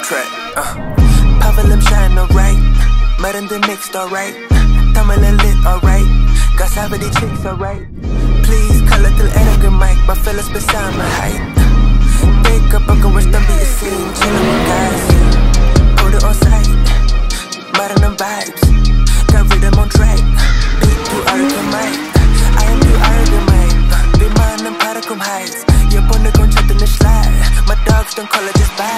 track. Pavelem shine alright. Madden the next alright. Tamalan lit alright. Got savage chicks alright. Please kalla till äger mic. Bara fällas med samma height. Wake up bakom vår stabila scene. Chilla with guys. Put it on site. Madden and vibes. Got rhythm on track. Beat to arrogant mic. I am too arrogant mic. Vi mannen para kom heights. Jag bonde kon chatten and slide. My dogs don't call it just bad.